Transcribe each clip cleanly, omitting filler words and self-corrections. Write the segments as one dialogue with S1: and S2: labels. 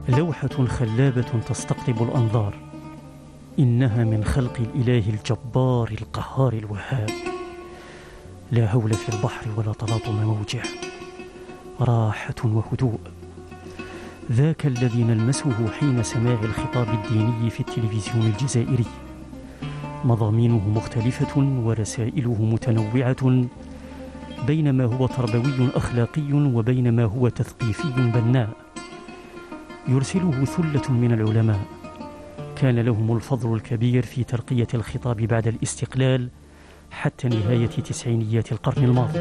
S1: لوحة خلابة تستقطب الأنظار، إنها من خلق الإله الجبار القهار الوهاب، لا هول في البحر ولا تلاطم موجه، راحة وهدوء. ذاك الذي نلمسه حين سماع الخطاب الديني في التلفزيون الجزائري، مضامينه مختلفة ورسائله متنوعة، بينما هو تربوي أخلاقي وبينما هو تثقيفي بناء. يرسله ثلة من العلماء كان لهم الفضل الكبير في ترقية الخطاب بعد الاستقلال حتى نهاية تسعينيات القرن الماضي.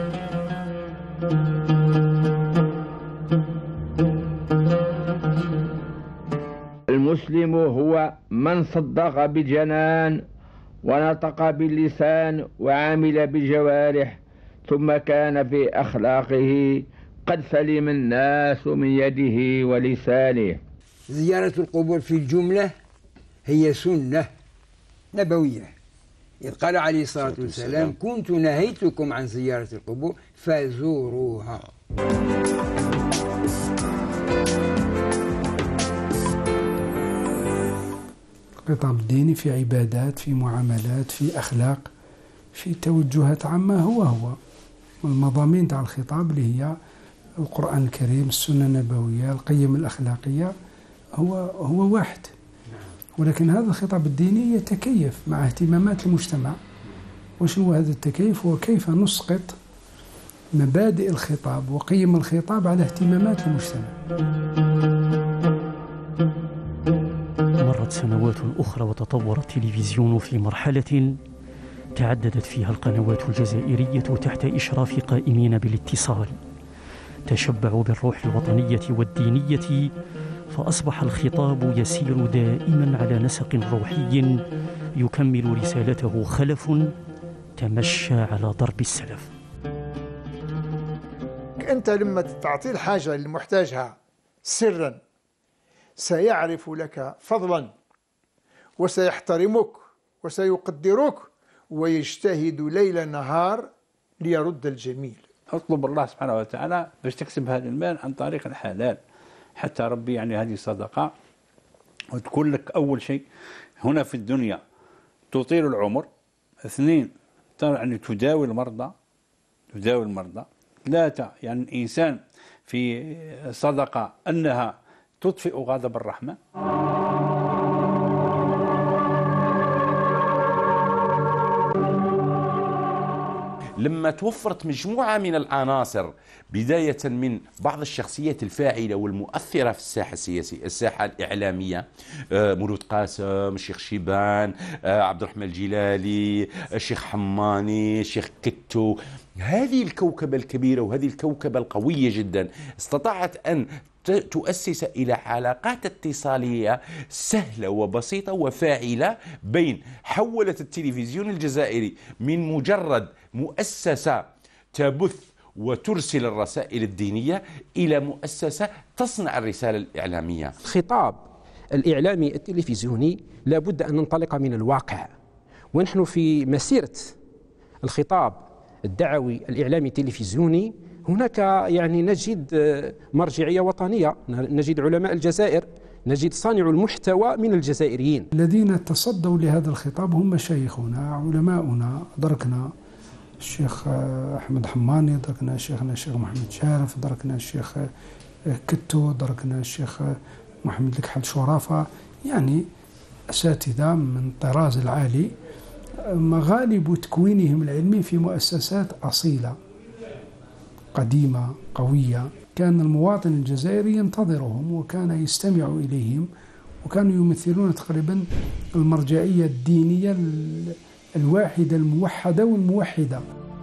S2: المسلم هو من صدق بالجنان ونطق باللسان وعمل بالجوارح، ثم كان في أخلاقه قد سلم الناس من يده ولسانه.
S3: زيارة القبور في الجملة هي سنة نبوية، إذ قال عليه الصلاة والسلام: كنت نهيتكم عن زيارة القبور فزوروها.
S4: الخطاب الديني في عبادات، في معاملات، في أخلاق، في توجهات عامة هو المضامين تاع الخطاب اللي هي القرآن الكريم، السنة النبوية، القيم الأخلاقية، هو واحد. ولكن هذا الخطاب الديني يتكيف مع اهتمامات المجتمع. وشنو هذا التكيف؟ هو كيف نسقط مبادئ الخطاب وقيم الخطاب على اهتمامات المجتمع.
S1: مرت سنوات أخرى وتطور التلفزيون في مرحلة تعددت فيها القنوات الجزائرية تحت إشراف قائمين بالاتصال تشبعوا بالروح الوطنية والدينية، فأصبح الخطاب يسير دائما على نسق روحي يكمل رسالته خلف تمشى على ضرب السلف.
S5: أنت لما تعطي الحاجة للمحتاجها سرا سيعرف لك فضلا وسيحترمك وسيقدرك ويجتهد ليل نهار ليرد الجميل.
S6: اطلب الله سبحانه وتعالى باش تكسب هذا المال عن طريق الحلال، حتى ربي يعني هذه صدقة وتكون لك أول شيء هنا في الدنيا تطيل العمر، 2 يعني تداوي المرضى، 3 يعني الإنسان في صدقة أنها تطفئ غضب الرحمن.
S7: لما توفرت مجموعة من العناصر، بداية من بعض الشخصيات الفاعلة والمؤثرة في الساحة السياسية، الساحة الإعلامية، مولود قاسم، الشيخ شيبان، عبد الرحمن الجلالي، الشيخ حماني، الشيخ كتو، هذه الكوكبة الكبيرة وهذه الكوكبة القوية جدا استطاعت أن تؤسس إلى علاقات اتصالية سهلة وبسيطة وفاعلة حولت التلفزيون الجزائري من مجرد مؤسسة تبث وترسل الرسائل الدينية إلى مؤسسة تصنع الرسالة الإعلامية.
S8: الخطاب الإعلامي التلفزيوني لابد أن ننطلق من الواقع، ونحن في مسيرة الخطاب الدعوي الإعلامي التلفزيوني هناك يعني نجد مرجعية وطنية، نجد علماء الجزائر، نجد صانع المحتوى من الجزائريين.
S4: الذين تصدوا لهذا الخطاب هم مشايخنا، علماؤنا، أدركنا الشيخ أحمد حماني، أدركنا شيخنا الشيخ محمد شارف، أدركنا الشيخ كتو، أدركنا الشيخ محمد الكحل شرافة، يعني أساتذة من الطراز العالي، غالب تكوينهم العلمي في مؤسسات أصيلة قديمة قوية. كان المواطن الجزائري ينتظرهم وكان يستمع إليهم، وكانوا يمثلون تقريبا المرجعية الدينية الواحدة الموحدة والموحدة.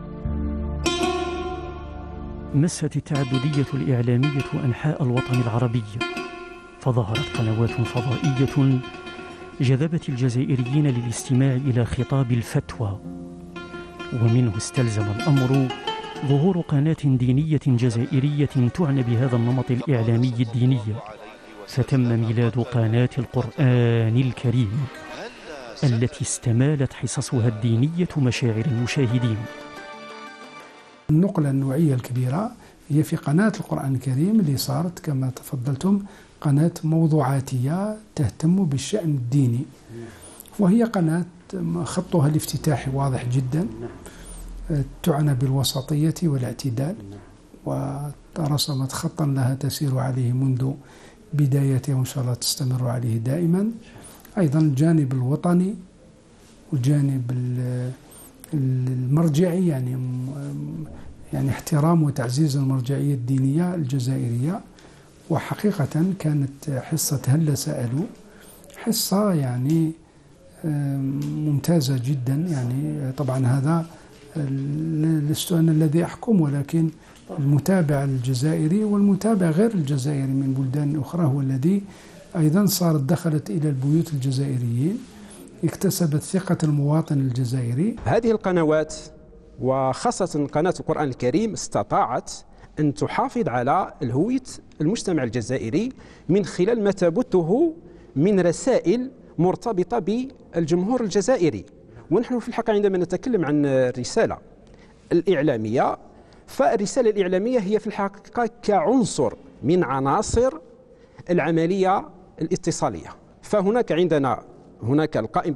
S1: مست التعددية الإعلامية أنحاء الوطن العربي، فظهرت قنوات فضائية جذبت الجزائريين للاستماع إلى خطاب الفتوى، ومنه استلزم الأمر ظهور قناة دينية جزائرية تعنى بهذا النمط الإعلامي الديني، فتم ميلاد قناة القرآن الكريم التي استمالت حصصها الدينية مشاعر المشاهدين.
S4: النقلة النوعية الكبيرة هي في قناة القرآن الكريم اللي صارت كما تفضلتم قناة موضوعاتية تهتم بالشأن الديني، وهي قناة خطها الافتتاحي واضح جدا، تعنى بالوسطية والاعتدال، ورسمت خطا لها تسير عليه منذ بدايته وإن شاء الله تستمر عليه دائما. أيضا الجانب الوطني والجانب المرجعي، يعني احترام وتعزيز المرجعية الدينية الجزائرية. وحقيقة كانت حصة هلا سألوا حصة يعني ممتازة جدا. يعني طبعا هذا لست أنا الذي أحكم، ولكن المتابع الجزائري والمتابع غير الجزائري من بلدان أخرى هو الذي أيضا دخلت إلى البيوت الجزائريين، اكتسبت ثقة المواطن الجزائري.
S8: هذه القنوات وخاصة قناة القرآن الكريم استطاعت أن تحافظ على الهوية المجتمع الجزائري من خلال ما تبثه من رسائل مرتبطة بالجمهور الجزائري. ونحن في الحقيقة عندما نتكلم عن الرسالة الإعلامية، فالرسالة الإعلامية هي في الحقيقة كعنصر من عناصر العملية الاتصالية. فهناك عندنا القائم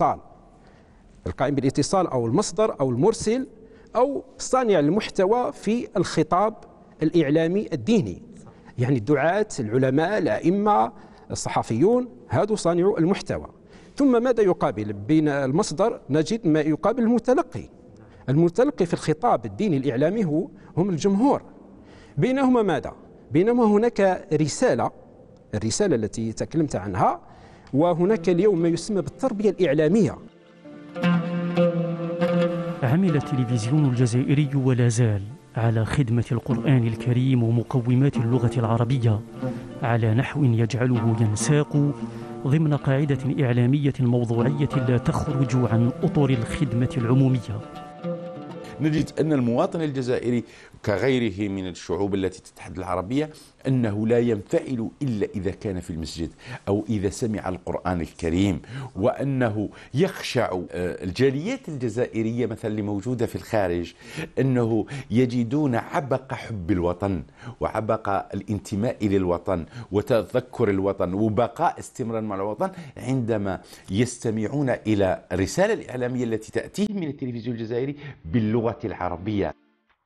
S8: بالاتصال أو المصدر أو المرسل أو صانع المحتوى في الخطاب الإعلامي الديني، يعني الدعاة، العلماء، الأئمة، الصحفيون، هذو صانعوا المحتوى. ثم ماذا يقابل؟ بين المصدر نجد ما يقابل المتلقي في الخطاب الديني الإعلامي هم الجمهور. بينهما ماذا؟ بينما هناك الرسالة التي تكلمت عنها، وهناك اليوم ما يسمى بالتربية الإعلامية.
S1: عمل التلفزيون الجزائري ولا زال على خدمة القرآن الكريم ومقومات اللغة العربية على نحو يجعله ينساق ضمن قاعدة إعلامية موضوعية لا تخرج عن أطر الخدمة العمومية.
S7: نجد أن المواطن الجزائري كغيره من الشعوب التي تتحدث العربية أنه لا ينفعل إلا إذا كان في المسجد أو إذا سمع القرآن الكريم، وأنه يخشع الجاليات الجزائرية مثلا اللي موجودة في الخارج أنه يجدون عبق حب الوطن وعبق الانتماء للوطن وتذكر الوطن وبقاء استمرار مع الوطن عندما يستمعون إلى الرسالة الإعلامية التي تأتيهم من التلفزيون الجزائري باللغة العربية.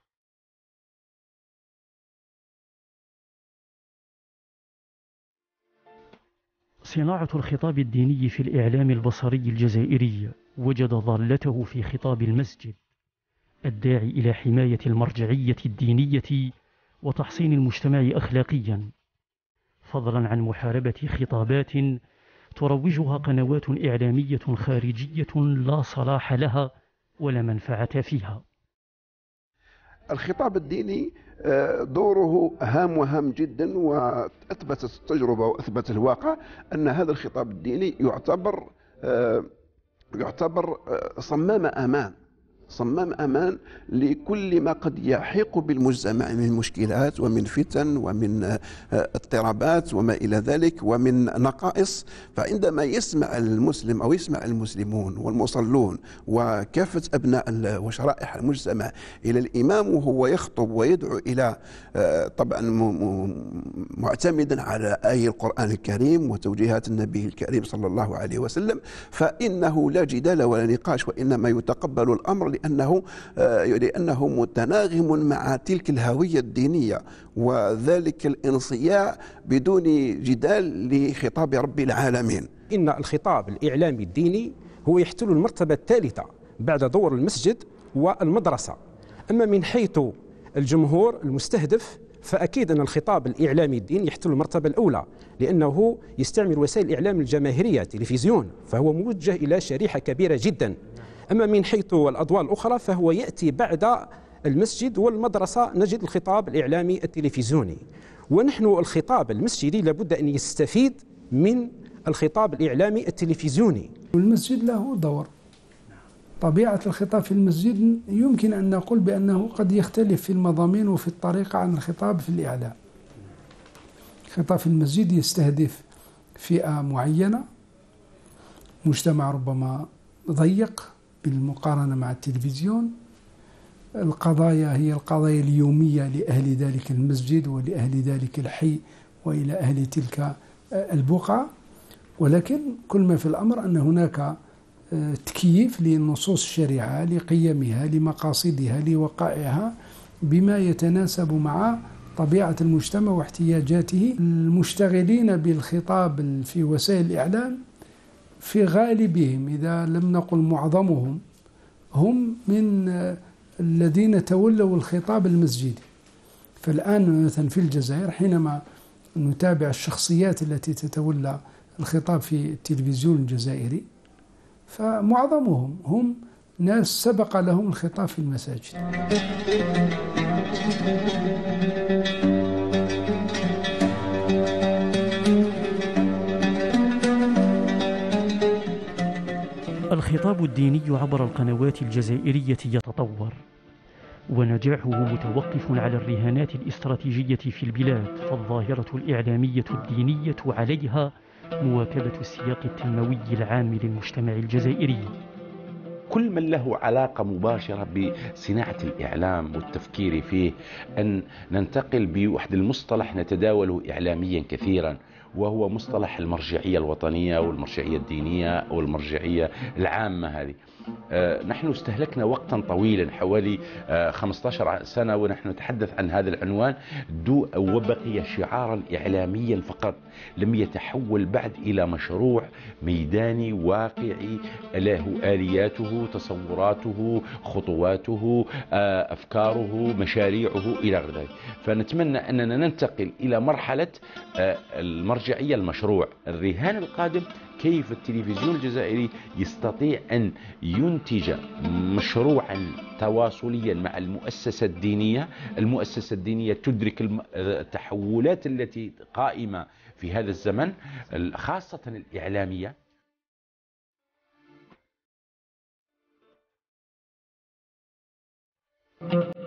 S1: صناعة الخطاب الديني في الإعلام البصري الجزائري وجد ضالته في خطاب المسجد الداعي إلى حماية المرجعية الدينية وتحصين المجتمع أخلاقيا، فضلا عن محاربة خطابات تروجها قنوات إعلامية خارجية لا صلاح لها ولا منفعة فيها.
S9: الخطاب الديني دوره هام وهام جدا، وأثبتت التجربة وأثبت الواقع أن هذا الخطاب الديني يعتبر صمام أمان لكل ما قد يحيق بالمجتمع من مشكلات ومن فتن ومن اضطرابات وما إلى ذلك ومن نقائص. فعندما يسمع المسلم أو يسمع المسلمون والمصلون وكافة أبناء وشرائح المجتمع إلى الإمام وهو يخطب ويدعو إلى طبعا معتمدا على آي القرآن الكريم وتوجيهات النبي الكريم صلى الله عليه وسلم، فإنه لا جدال ولا نقاش، وإنما يتقبل الأمر لأنه متناغم مع تلك الهوية الدينية وذلك الانصياع بدون جدال لخطاب رب العالمين.
S8: إن الخطاب الإعلامي الديني هو يحتل المرتبة الثالثة بعد دور المسجد والمدرسة. أما من حيث الجمهور المستهدف فأكيد أن الخطاب الإعلامي الديني يحتل المرتبة الأولى، لأنه يستعمل وسائل الإعلام الجماهيرية التلفزيون، فهو موجه إلى شريحة كبيرة جدا. أما من حيث الأضواء الأخرى فهو يأتي بعد المسجد والمدرسة، نجد الخطاب الإعلامي التلفزيوني. ونحن الخطاب المسجدي لابد أن يستفيد من الخطاب الإعلامي التلفزيوني.
S4: المسجد له دور. طبيعة الخطاب في المسجد يمكن أن نقول بأنه قد يختلف في المضامين وفي الطريقة عن الخطاب في الإعلام. الخطاب في المسجد يستهدف فئة معينة، مجتمع ربما ضيق بالمقارنة مع التلفزيون، القضايا هي القضايا اليومية لأهل ذلك المسجد ولأهل ذلك الحي وإلى أهل تلك البقعة، ولكن كل ما في الأمر أن هناك تكييف لنصوص الشريعة لقيمها لمقاصدها لوقائعها بما يتناسب مع طبيعة المجتمع واحتياجاته. المشتغلين بالخطاب في وسائل الإعلام في غالبهم إذا لم نقل معظمهم هم من الذين تولوا الخطاب المسجدي. فالآن مثلا في الجزائر حينما نتابع الشخصيات التي تتولى الخطاب في التلفزيون الجزائري فمعظمهم هم ناس سبق لهم الخطاب في المساجد.
S1: الخطاب الديني عبر القنوات الجزائرية يتطور، ونجاحه متوقف على الرهانات الاستراتيجية في البلاد، فالظاهرة الإعلامية الدينية عليها مواكبة السياق التنموي العام للمجتمع الجزائري.
S7: كل من له علاقة مباشرة بصناعة الإعلام والتفكير فيه أن ننتقل بواحد المصطلح نتداوله إعلاميا كثيرا، وهو مصطلح المرجعية الوطنية والمرجعية الدينية والمرجعية العامة. هذه نحن استهلكنا وقتا طويلا حوالي 15 سنة ونحن نتحدث عن هذا العنوان وبقي شعارا إعلاميا فقط، لم يتحول بعد إلى مشروع ميداني واقعي له آلياته تصوراته خطواته أفكاره مشاريعه إلى غير ذلك. فنتمنى أننا ننتقل إلى مرحلة المرجعية المشروع. الرهان القادم كيف التلفزيون الجزائري يستطيع أن ينتج مشروعا تواصليا مع المؤسسة الدينية. المؤسسة الدينية تدرك التحولات التي قائمة في هذا الزمن خاصة الإعلامية.